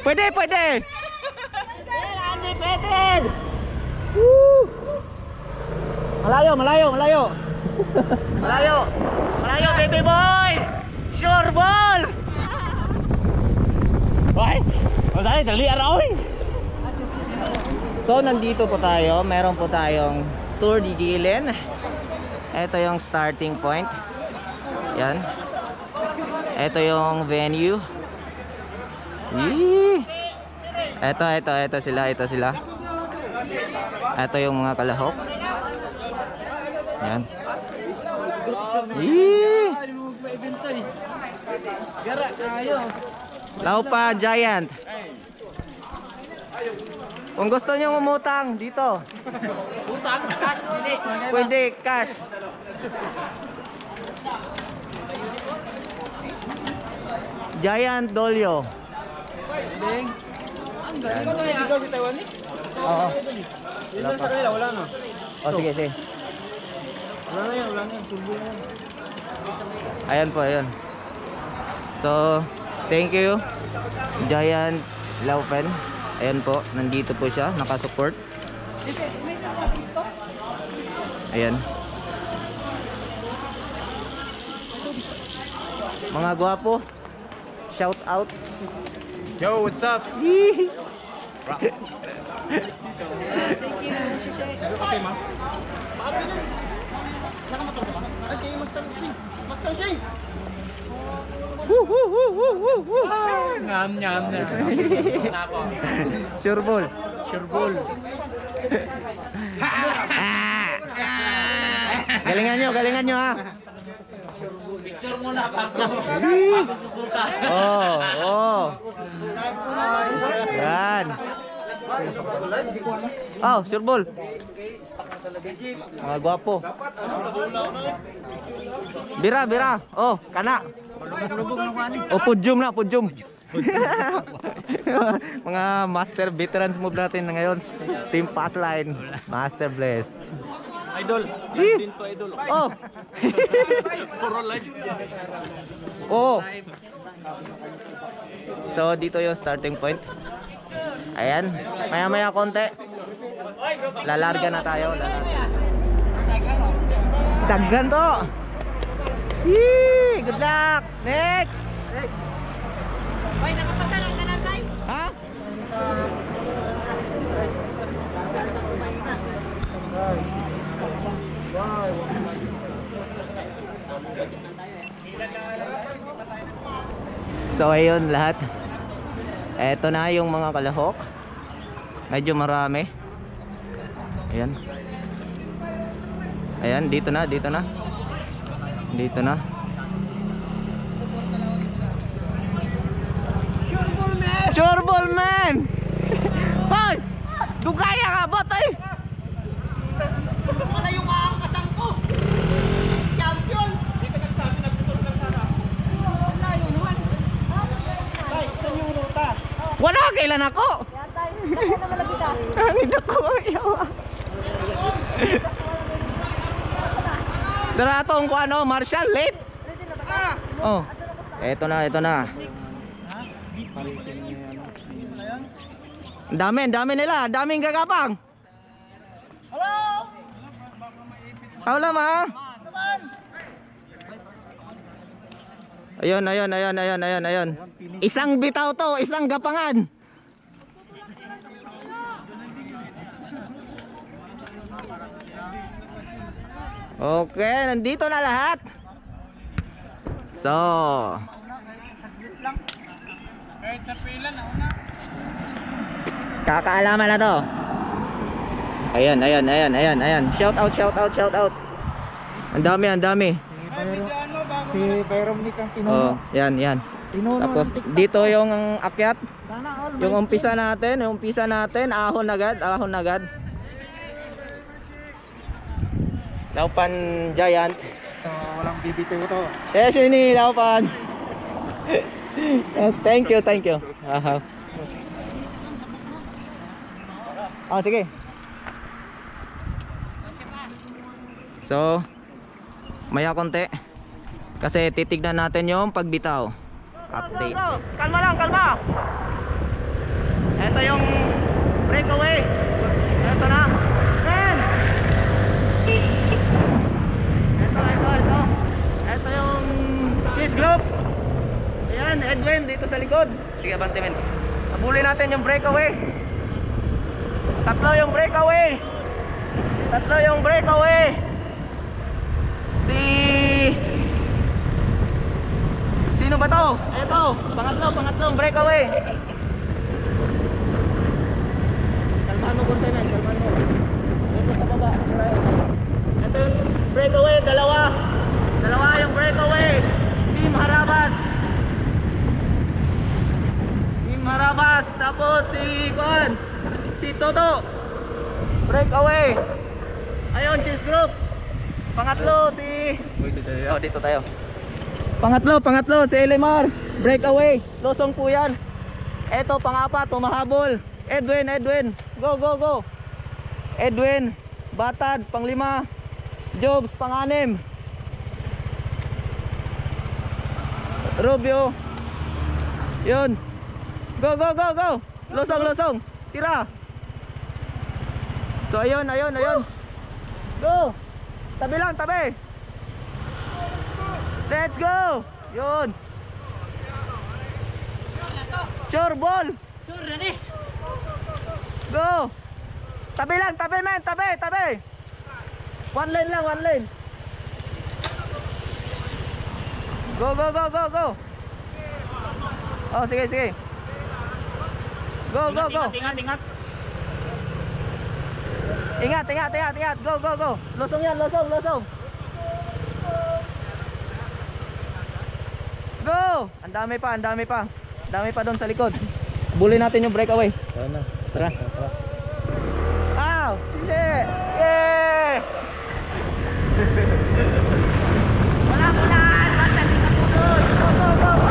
Pwede, pwede. Hindi pwede. Woo! Malayo, malayo, malayo. Malayo. Malayo, baby boy. Sure ball. Why? Masaya, dali araw eh. So nandito po tayo, meron po tayong tour di Gilin. Ito yung starting point. Yan. Ito yung venue. Yee! Ito sila, ito sila. Ito yung mga kalahok. Yan. Yee! Laupa Giant. Kung gusto nyo umutang dito. Utang, cash, dili. Pwede cash. Giant Dolio. Ang galing mo ya. Ikaw si Taiwanese? Oo. Wala sa kanila, wala no? Oh, sige, sige. Wala na yan, wala na yan. Turbo na yan. Ayan po, ayan. So, thank you Giant Laupen. Ayan po, nandito po siya, nakasupport. Ayan. Mga gwapo, shout out. Yo, what's up? Thank you. Okay, ma. Nakamotor ka ba? Okay, Master Shane. Master Shane. Ngam ngam na. Nako. Sure ball. Sure ball. Galingan nyo ha. Picture mo na bago susuka. Oh. Yan. Oh, sure ball. Mga gwapo. Bira. Oh, kana. Oh, pudyum na. Mga master veterans move natin na ngayon. Team Passline. Master Bless. Idol. Din to idol. Oh. Puro live. Oh. So dito yung starting point. Ayan, maya konti. Lalarga na tayo, Daggan to. Yee! Good luck. Next. Bay, nakapasa lang ka na, Bay. Ha? So ayun lahat. Eto na yung mga kalahok. Medyo marami. Ayan. Ayan, dito na. Sure ball man. Hoy! Dugaya ka bot eh. Wala yung makakasang ko. Champion. Hindi ka nagsabi, nagputol ka sana. Wala yun naman. Bay, saan yung ruta? Wala, kailan ako? Ang ako, yawa. Daratong ko ano, Marshall, late. Oh, eto na. Ang dami nila, daming gagapang. Hello? Wala ma. Ayun. Isang bitaw to, isang gapangan. Okay, nandito na lahat. So, Kahit sa pila na una. kakaalaman na to. Ayan. Shout out. Ang dami. Si Byron Nick ang Oh, yan. Tapos dito yung akyat. Yung umpisa natin, ahon agad. Laupan Giant. walang bibitaw to. Yes, ini Laupan. Thank you. Oh, sige. So, maya konti. Kasi titignan natin yung pagbitaw. Update. Kalma lang. Ito yung breakaway. Ito na. Men! Ito. Ito yung cheese group. Ayan, Edwin dito sa likod. Sige, abante men. Habulin natin yung breakaway. Tatlo yung breakaway. Sino ba to? Ito, pangatlong breakaway. Kalmahan mo konti men, kalmahan mo. Dito sa baba. Ito yung breakaway, dalawa yung breakaway. Team Harabas. Tapos si Toto. Breakaway. Ayun, cheese group. Pangatlo dito tayo. Pangatlo si Elimar. Breakaway. Losong po yan. Eto pang-apat, tumahabol. Edwin. Go. Edwin, Batad, pang-5. Jobs, pang-6. Rubio. Yun. Go. Losong. Tira. So ayun. Go. Tabi. Let's go. Yun. Sure ball. Sure na ni. Go. Tabi men. One lane. Go. Oh, sige. Go. Ingat. Go. Losong yan. Go. Ang dami pa doon sa likod. Bulin natin yung breakaway. Tara. Shit. Yeah. Wala. Basta di ka pulot. Go.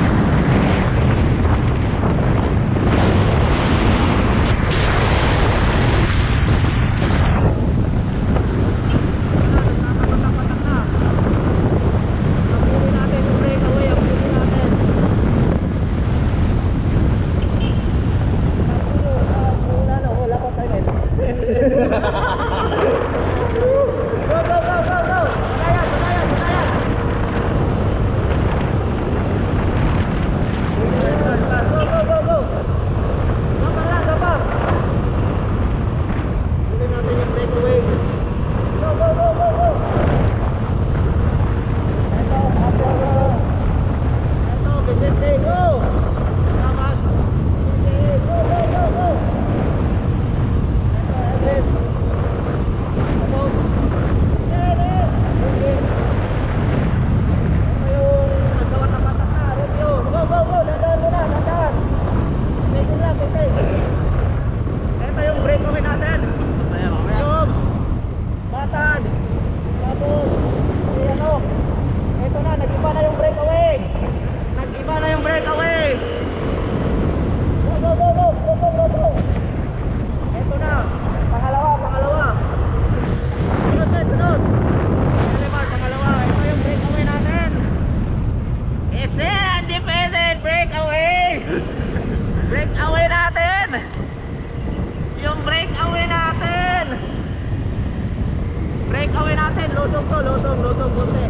Losong konti.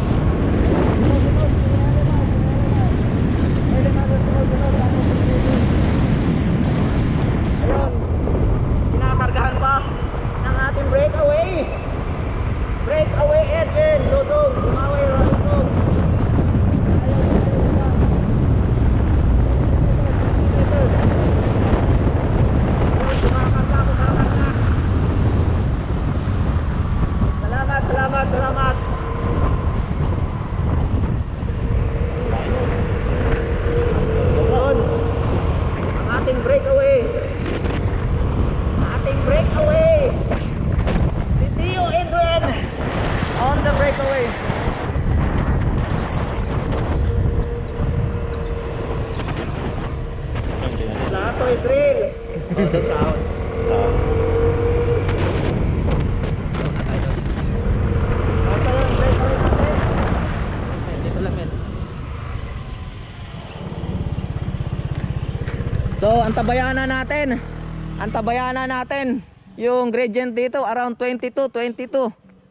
Ayun, kinakargahan pa ng ating breakaway Edwin. Losong, umaway losong. Salamat. Yun, ang ating breakaway. Si Tio Edwin on the breakaway. Lahat to is real. So antabayanan natin. Antabayanan natin yung gradient dito around 22.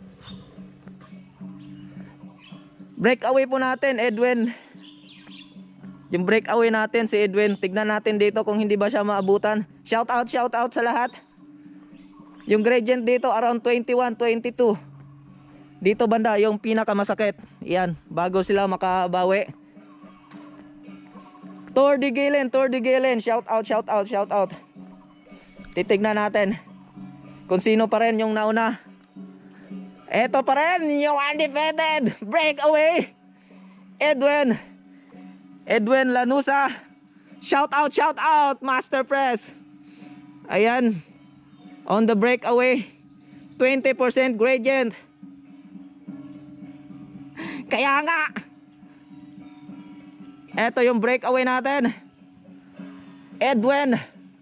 Breakaway po natin, Edwin. Yung breakaway natin si Edwin. Tignan natin dito kung hindi ba siya maabutan. Shout out sa lahat. Yung gradient dito around 21, 22. Dito banda yung pinakamasakit. Yan, bago sila makabawi. Tour de Galen. Shout out. Titignan natin kung sino pa rin yung nauna. Eto pa rin yung undefeated breakaway Edwin Lanusa. Shout out Master Press. Ayan, on the breakaway 20% gradient. Kaya nga eto yung breakaway natin, Edwin.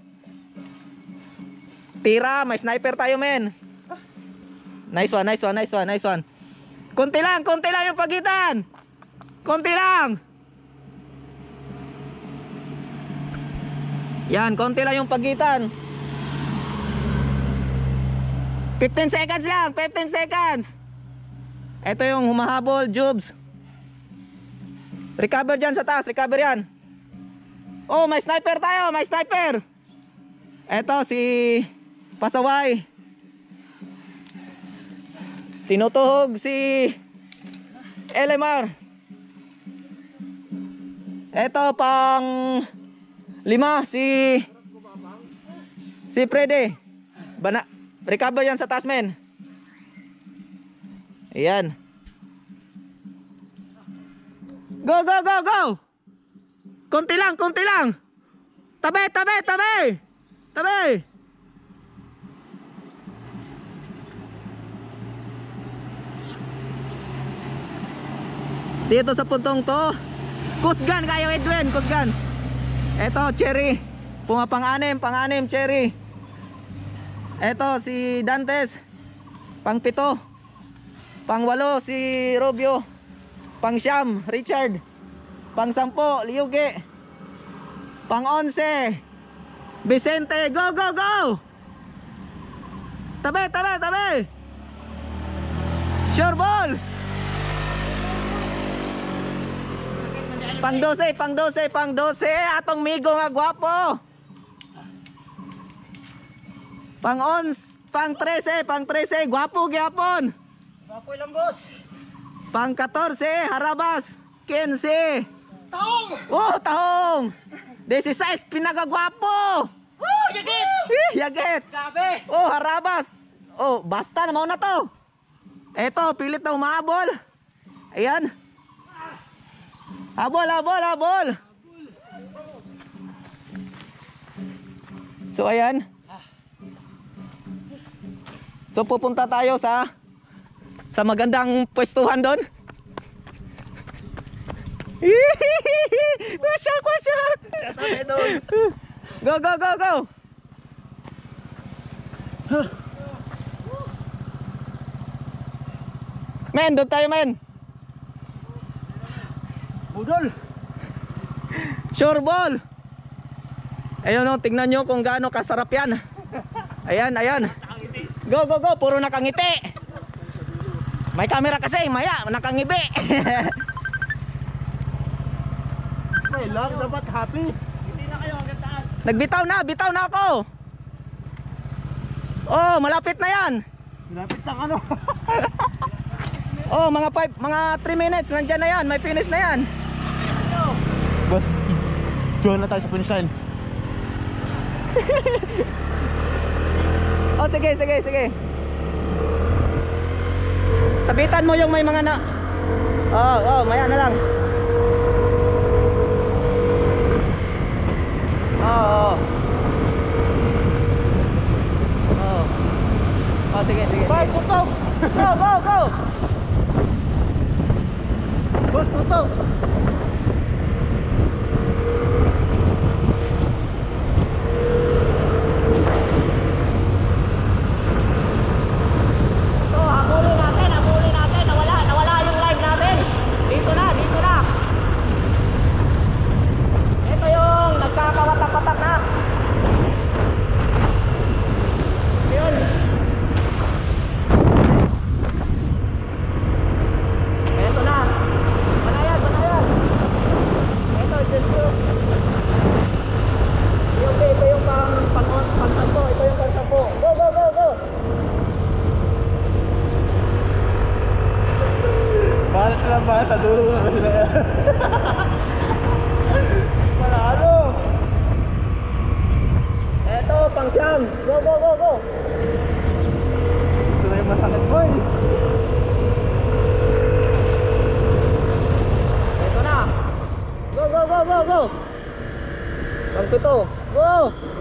Tira, may sniper tayo, men. Nice one. Konti lang yung pagitan. Konti lang. Yan, konti lang yung pagitan. 15 seconds lang, 15 seconds. Ito yung humahabol, Jubes. Recover dyan sa taas, recover yan. Oh, may sniper tayo, may sniper. Ito si Pasaway. Tinutuhog si LMR. Ito pang 5 si Freddy. Recover yan sa taas, men. Ayan. Go. Konti lang. Tabi. Dito sa puntong to, kusgan kayo, Edwin, kusgan. Eto, Cherry. Pang-anim, Cherry. Eto, si Dantes. Pang-7. Pang-8, si Robio. Pang-9, Richard. Pang-10, Liuge. Pang-11, Vicente. Go. Tabi. Sure ball. Pang-12, atong migo nga gwapo. Pang-13, gwapo gyapon. Gwapo lang, boss. Pang-14, Harabas. 15. Tahong! Oh, tahong. 16, pinagagwapo. Yagit. Grabe! Oh, Harabas. Oh, basta naman na to. Eto, pilit na umahabol. Ayan. Habol. So ayan. So pupunta tayo sa magandang pwestuhan doon. Kwasya. Go. Men, doon tayo, men. Budol! Sure ball. Ayun o, tingnan nyo kung gaano kasarap yan. Ayan. Go. Puro nakangiti. May camera kasi, maya, nakangibi. Smile lang, dapat happy. Hindi na kayo hanggang taas. Nagbitaw na ako. Oh, malapit na yan. Malapit lang ano. Oh, mga 3 minutes, nandyan na yan. May finish na yan. Boss, doon na tayo sa finish line. Oh, sige. Sabitan mo yung may mga na... Oh, maya na lang. Oh. Oh, sige. Bye, tutok! Go! Boss, tutok! So, habulin natin. Nawala yung live natin. Dito na. Ito yung nagkakawatak-watak na. Siyam. Go, go, go, go. Ito na yung masakit, boy. Ito na. Go, go, go, go, go. Pang-pito. Go.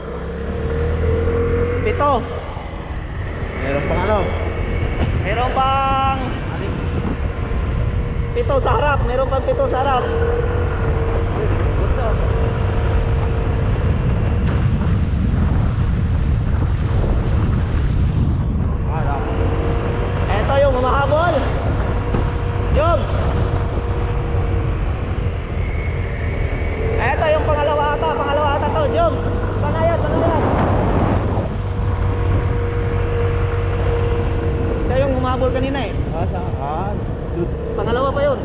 Pito. Meron pang ano? Meron pang pito sa harap. Meron pang pito sa harap. Ito yung humahabol. Jobs. Ito yung pangalawa ata to, Jobs. Panayan. Ito yung humahabol kanina eh. Pangalawa pa yun.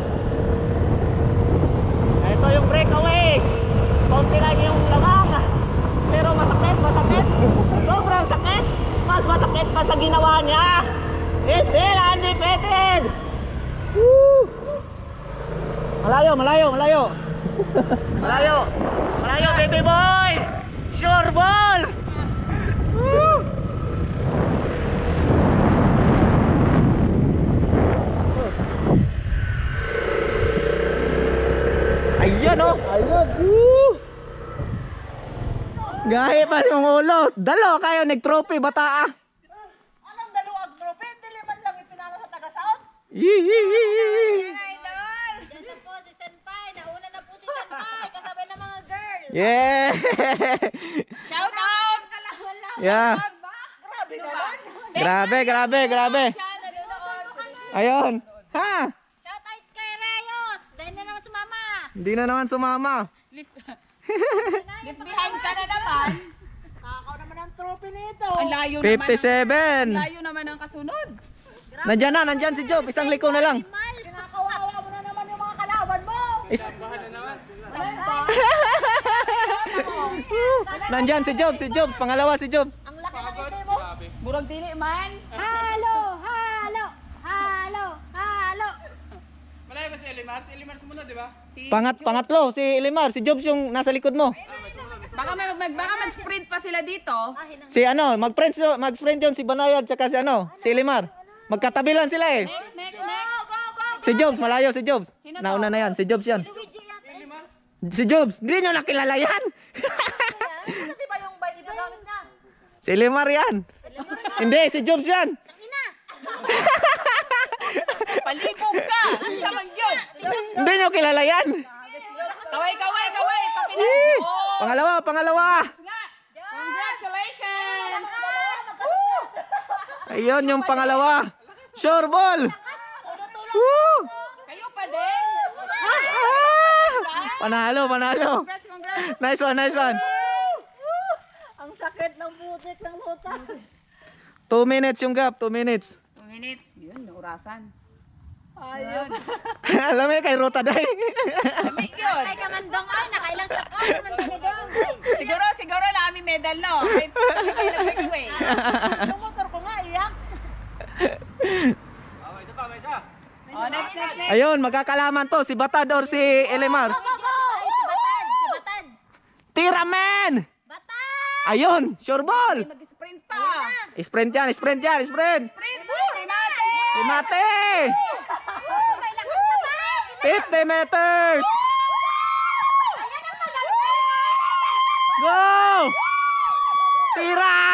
Ito yung breakaway. Konti lang yung lamang. Pero masakit. Sobrang sakit. Mas masakit pa sa ginawa niya. Still undefeated. Woo! Malayo, baby boy. Sure ball. Woo! Ayan oh. Ayun. Woo! Gahi pa yung ulo. Dalo kayo nag-trophy bata. Anong dalawang trophy? Dili man lang ipinalo sa taga-South. Yee! Idol! Diyan na po si Senpai. Nauna na po si Senpai. Kasabay ng mga girl. Yeah! Shout out! Yeah. Grabe naman. Grabe. Ayun. Ha? Shout out kay Reyos. Dahil na naman sumama. Hindi na naman sumama. Left behind ka na naman. Nakakaw naman ang trophy nito. Ang layo naman. 57. Layo naman ang kasunod. Nandyan si Job. Isang liko na lang. Kinakawawa mo na naman yung mga kalaban mo. Nandyan si Job. Pangalawa si Job. Ang laki ng ite mo. Burang dili man. Halo! Malayo ba si Elimar? Si Elimar sumunod, di ba? Pangatlo si Elimar. Si Job yung nasa likod mo. Baka mag-sprint pa sila dito. Si mag-sprint yun si Banayad tsaka si Elimar. Magkatabi lang sila eh. Next. Si Jobs, malayo si Jobs. Nauna na yan, si Jobs yan. Si Jobs, hindi nyo nakilala yan. Kasi ba yung bike ito gamit niya? Si Elimar yan. Hindi, si Jobs yan. Palibog ka! Siya man yun! Hindi nyo kilala yan. Kaway! Pakilan! Pangalawa. Nga! Congratulations! Ayun yung pangalawa. Sure ball. Woo! Kayo pa din! Panalo. Congrats! Nice one. Ang sakit ng putik ng luta. 2 minutes yung gap, 2 minutes. 2 minutes. Yun, naurasan. Ayun. Alam mo kay Rota Day. Kami yun. Ay, kamandong ay, nakailang stop out naman kami doon. Siguro na aming medal, no? Kahit kami nag-breakaway. Yung motor ko nga, iyak. Oh, next. Ayun, magkakalaman to si Batad or si Elimar. Ay, si Batad. Tiramen! Batad! Ayun, sure ball. Mag-sprint pa. Sprint yan. Sprint po, remate! Mate! May lakas ka ba? 50 meters! Go! Tira!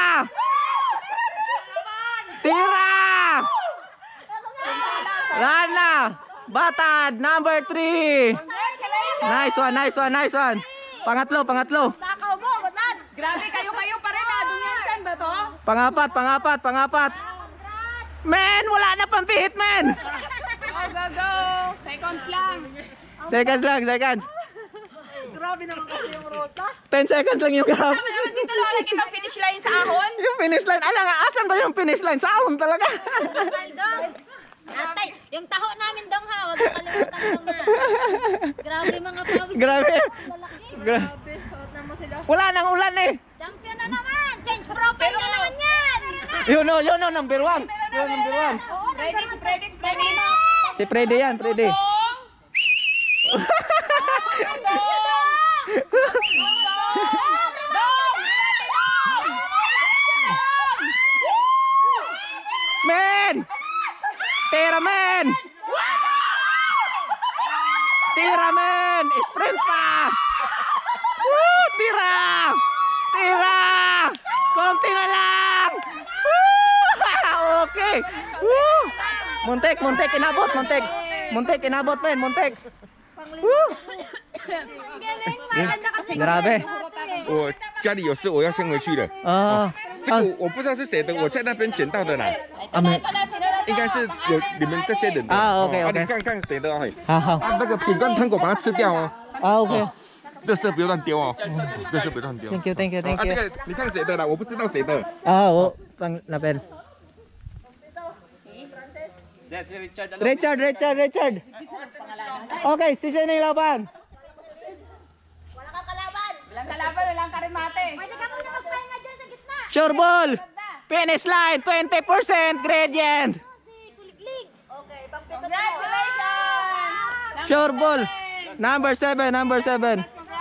Lana! Batad, number 3! Congratulations! Nice one. Pangatlo. Takaw mo, batad. Grabe, kayo pa rin. Dunyansan ba to? Pangapat. Men, wala na pampihit, men! Go! Seconds lang. Seconds. Grabe naman kasi yung ruta. 10 seconds lang yung gap. Ano naman dito lang kitang finish line sa ahon? Yung finish line. Asan ba yung finish line? Saan talaga? Dong. Atay, yung taho namin dong ha. Huwag mo kalimutan dong ha. Grabe mga pawis. Grabe. Lalaki. Grabe, hot naman sila. Wala nang ulan eh. Champion na naman. Change profile na naman yan. Yun o, number 1. Yun, number 1. Ready. Si Freddy yan, Freddy. Kunti na lang! Woo! Okay! Woo! Muntik, muntik, inabot, muntik. Muntik, inabot, men, muntik. Woo! Grabe. 我家里有事，我要先回去了。 Ah, 这个我不知道是谁的，我在那边捡到的啦， may... 应该是有你们这些人的。 啊，OK， 哦 OK 你看看谁的哦。嘿好好啊，那个饼干糖果把它吃掉哦， ，OK。 这色不要乱丢哦，这色不要乱丢。 Thank you, thank you, thank 啊，这 you. 个你看谁的啦？我不知道谁的。 Oo, pang lapel. Richard. Okay, seasoning laban. Walang kalaban, walang karimate. Pwede ka muna magpahinga dyan sa gitna. Sure ball. Finish line, 20% gradient. Si Kuliglig. Okay, Congratulations! Sure ball. Number 7. Go bakla!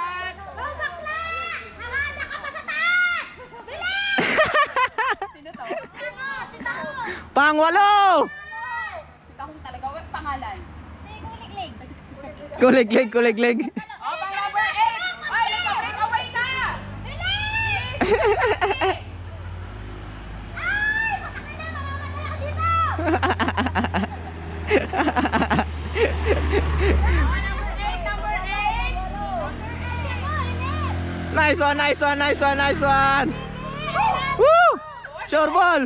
Harada ka pa sa taas! Bilis! Sino to? Si Taho! Pangwalo. Tahong talaga, pangalan. Si Kuliglig. Kuliglig. Oh, pang number 8! Ay, nagpa-break away ka! Bilis! Ay! Patakay na! Mamamatay ako dito! Number 8! Nice one. Woo! Sure ball.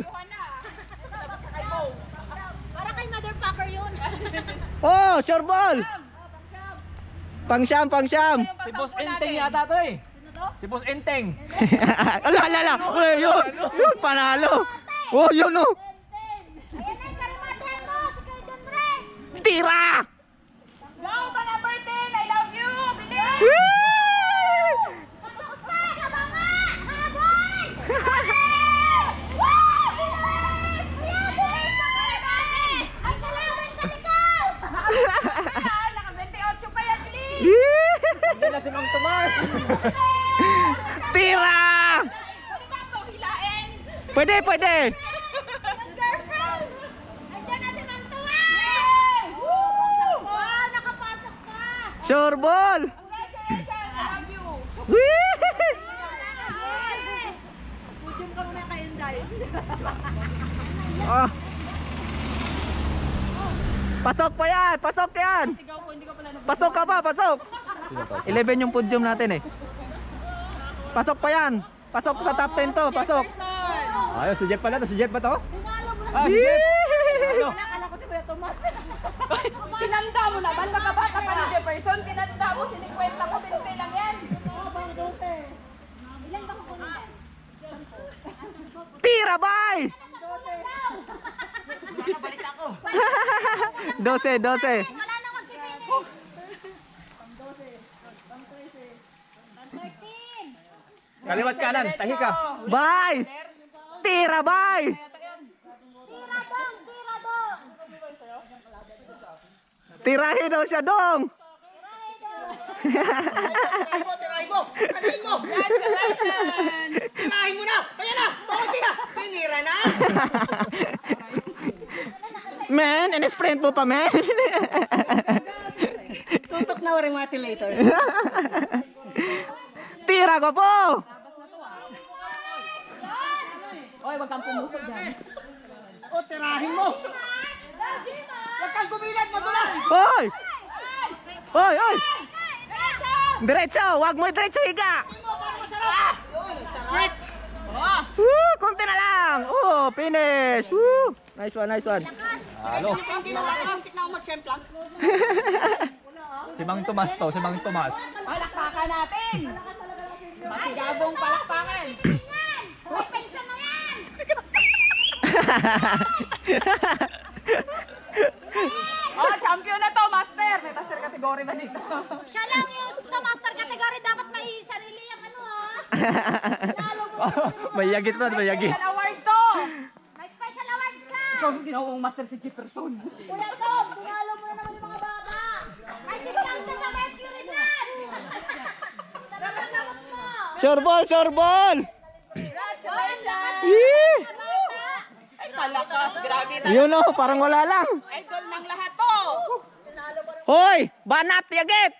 Para kay motherfucker yun. Oh, sure ball. Pang-siyam. Si Boss Enteng yata to eh. Si Boss Enteng. Ala. Uy, yun, panalo. Oh, yun oh. Ayan na yung karimate mo! Si Kuya John Ren! Tira. Go, pang number 10! I love you! Bilis! Woo! Pasok pa! Kabanga! Habol! Woo! Bilis! Kuya, bilis ang karimate! Ang salamin sa likod! Naka-28 pa yan, bilis! Hindi na si Mang Tomas. Tira. Pwede ba ito hilain? Pwede. Yung girlfriend! Andiyan na si Mang Tuwa! Wow! Nakapasok ka! Sure ball. Congratulations! I love you! Pujum ka muna kayo, Day. Ah. Pasok yan. Sigaw ko, hindi ko pala nabasa. Pasok ka pa, pasok. 11 yung podium natin eh. Pasok pa yan. Pasok sa top 10 to, pasok. Ayos, si Jeff pala to. Si Jeff ba to? Ah, si Jeff. Ano? Akala ko si Kuya Tomas. Tinanda mo naman, makabata pa ng Jefferson. Tinanda mo, sinikwenta mo, 20 lang yan. Ilan ba kukunin? Tira, bay. 12. Wala na mag-finish. 13. Kaliwat kanan, tahi ka. Bay. Tira, bay. Tira dong! Tirahin daw siya dong. Tirahin mo! Anahin mo! Congratulations! Tirahin mo na! Ayan na! Pausin na! Pinira na! Men, in-sprint mo pa, men. Tutok na rin mga later. Tira ko po. Oy, wag kang pumuso dyan. O, tirahin mo! Huwag kang gumilat! Madulas! Hoy! Hoy! Diretso! Diretso! Wag mo diretso higa! Sarap! Oh! Woo! Kunti na lang! Oh, finish! Woo! Nice one. Halo! Hindi na lang, muntik na ako mag-semplang. Si Mang Tomas to, si Mang Tomas. Palakpakan natin! Masigabong palakpakan! Uy, pension na yan! Oh, champion na to, master! May master category ba dito? Siya lang yung sa master category dapat may sarili yung ano ha. May yagit pa, may yagit. Special award to! May special award ka! Ikaw hindi na akong master si Jefferson. Kuya Tom, tinalo mo na naman yung mga bata. May discount ka sa Mercury dyan! Sarap ang gamot mo! Sure ball! Congratulations! Yee! Ay, kalakas! Grabe na. Yun oh, parang wala lang. Idol ng lahat to! Hoy! Banat, yagit!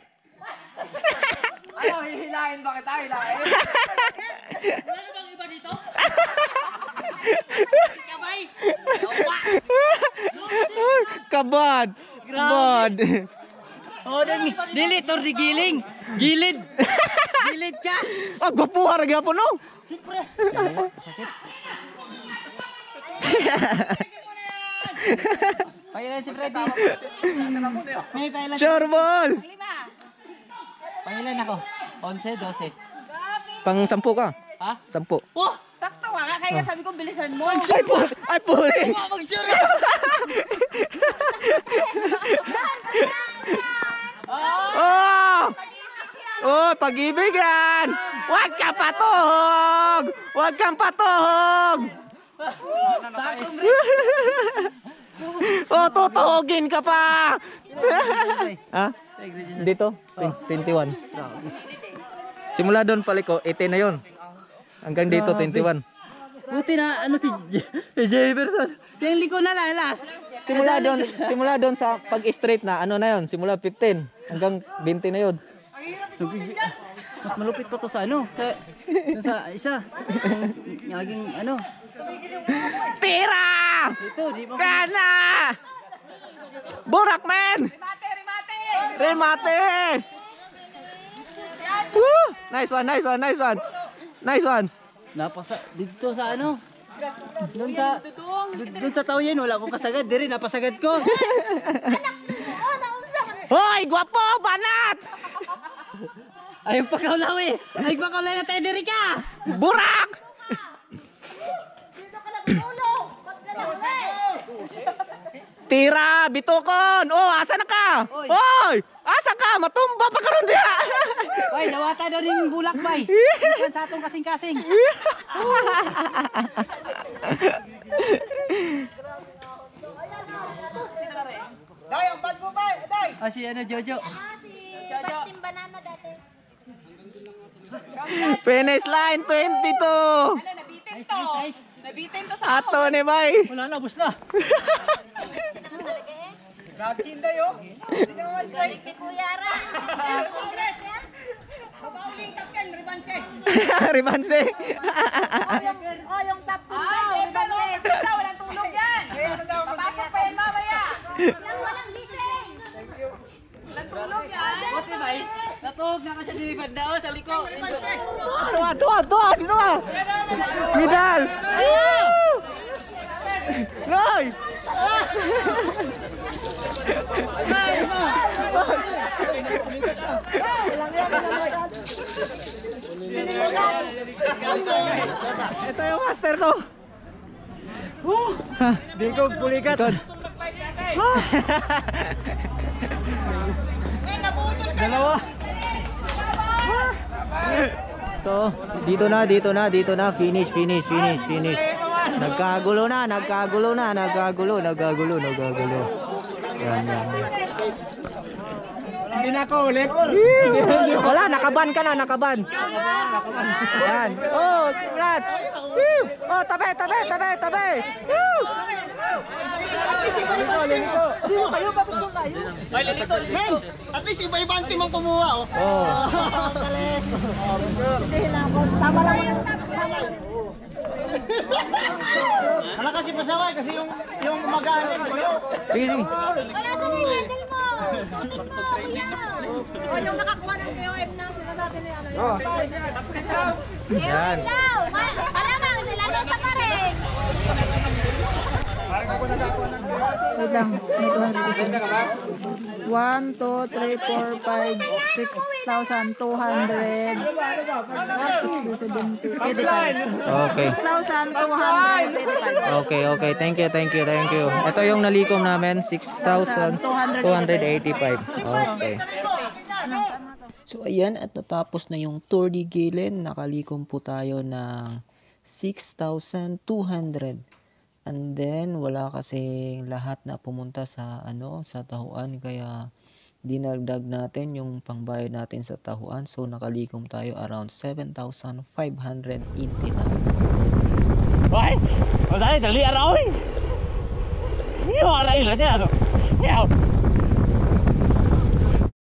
Ano, hihilahin ba kita? Hihilahin? Wala na bang iba dito? Kabad. Kabad. Oh, dili tor di giling. Gilid. Gilid ka. Ah, gapuhar gyapon no. Pailan si Freddy. May pailan. Sure ball. Pailan ako. 11, 12. Pang 10 ka. Ha? 10. Oh! Sakto ka, kaya sabi ko bilisan mo. Ay, puli. Mag-sure! Oh! Oh, pag-ibigan! Huwag ka patuhog! Huwag kang patuhog! Sakong Oh, tutuhogin ka pa! Ha? Dito? 21. Simula doon paliko, 18 na yun. Hanggang dito, 21. Buti na ano si Jefferson. Yung liko na lang last. Simula doon sa pag-straight na, ano na yun? Simula 15 hanggang 20 na yun. Mas malupit pa to sa ano. Sa isa. Naging ano. Tira! Ito, di ba? Kana! Burak, man! Remate! Remate! Woo! Nice one, nice one, nice one. Nice one. Napasa dito sa ano? Doon sa tao yan, wala akong kasagad. Diri, napasagad ko. Hoy, gwapo, banat! Ayun pa kaulaw eh. Ayun pa kaulaw na tayo, diri ka. Burak! Dito ka lang ulo. Ba't ka lang Tira, bitukon! Oh, asa na ka? Hoy! Asa ka? Matumba pa karon diha. Bay, nawata daw rin yung bulak, bay. Ikan sa atong kasing-kasing. Day, ang bad mo ba? Day! Si ano, Jojo. Ba't banana dati? Finish line 22. Ano, nabitin to. Nice. Nabitin to sa Ato ni Bay. Wala na, bus na. Talaga eh. Grabe hinday oh. Hindi ka naman try. Si Kuya Ra. Mabauling tapyan, ribanse. Rimanse. Yung top 2 Ay, pero walang tulog yan. Papasok pa yan mamaya. Yung walang gising. Walang tulog yan. Buti, bay. Natuhog na ako siya dilipad na sa liko. Tuwa, dito ka. Vidal. Noy. Ito yung master ko. Bingkog, pulikat. Dalawa. So, dito na. Finish. Nagkagulo. Yan. Hindi na ako ulit. Wala, nakaban ka na. Yan. Oh, congrats. Woo! Oh, tabi. Woo! Men, at least iba-ibang team ang kumuha oh. Oh. Wala kasi pasaway kasi yung mag-aanin ko yun. Sige. Wala sa na yung handle mo. Tutik mo, kuya. Yung nakakuha ng POM na sila natin ni ano. Yan. Daw. Malamang sila lang sa paring. Wait lang. 1, 2, 3, 4, 5, 6,200. 60, 70, 85. Okay. 6,285. Okay. Thank you. Ito yung nalikom namin, 6,285. Okay. So ayan, at natapos na yung Tour de Guilen. Nakalikom po tayo ng 6,200. And then wala kasi lahat na pumunta sa sa tahuan, kaya dinagdag natin yung pangbayad natin sa tahuan. So nakalikom tayo around 7,580 na. Why? Masaya, dali araw eh. Hindi mo araw.